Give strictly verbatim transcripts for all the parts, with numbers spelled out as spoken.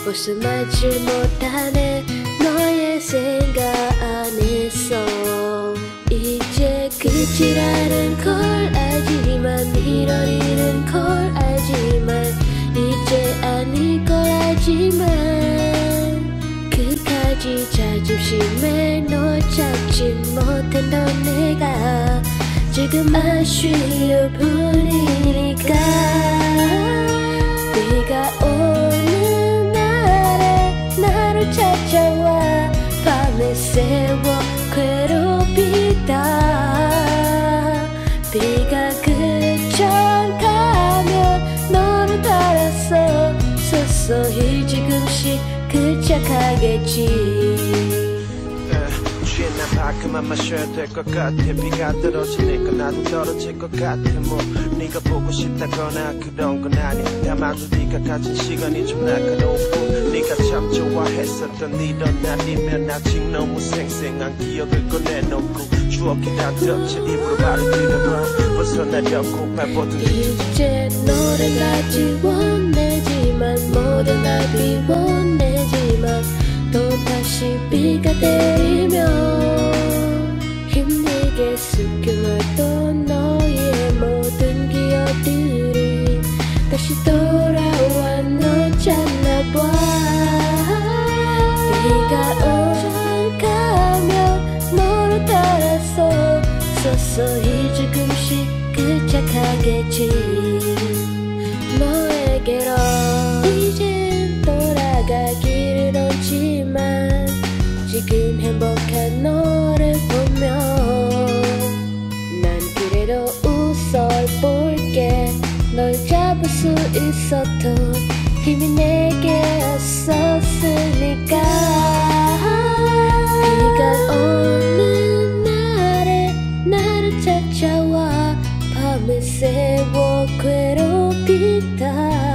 벗어나질 못하네 너의 생각 안에서 이제 끝이라는 걸 알지만 이런 일은 걸 알지만 이제 아닐 걸 알지만 끝까지 자존심에 널 잡지 못한 넌 내가 지금 아쉬울 뿐이니까 네가 오는 날에 나를 찾아와 밤에 세워 괴롭히다 비가 그쳐가면 너를 따라서 서서히 조금씩 그쳐가겠지 난 그만 마셔야 될 것 같아 비가 떨어지니까 나도 떨어질 것 같아 뭐 네가 보고 싶다거나 그런 건 아니야 다만 네가 가진 시간이 좀 날카롭고 네가 참 좋아했었던 이런 날이면 아직 너무 생생한 기억을 꺼내놓고 추억이 다 덮쳐 입으로 발을 들여봐 벗어나려고 발뻗은 이제 너를 아직 원내지만 모든 날 비워내지만 또다시 비가 내리면 힘들게 숨겨놨던 너의 모든 기억들이 다시 돌아와 널 찾나봐 비가 오가면 너를 따라서 서서히 조금씩 그쳐가겠지 너에게로 이젠 돌아가기를 얻지만 지금 행복한 너를 보며 난 그래도 웃어볼게 널 잡을 수 있어도 힘이 내게 없었으니까 비가 오는 날에 나를 찾아와 밤을 새워 괴롭히다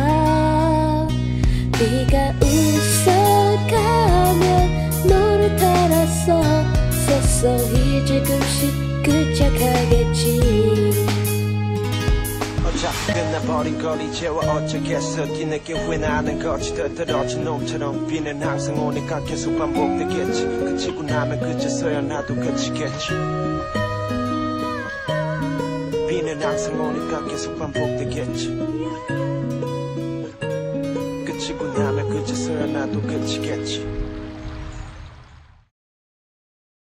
비가 웃어가면 너를 따라서 서서히 조금씩 그쳐가겠지 어차피 끝나버린 걸 이제와 어쩌겠어 뒤늦게 후회나는 거지 떨어진 놈처럼 비는 항상 오니까 계속 반복되겠지 그치고 나면 그제서야 나도 그치겠지 비는 항상 오니까 계속 반복되겠지 그치고 나면 그제서야 나도 그치겠지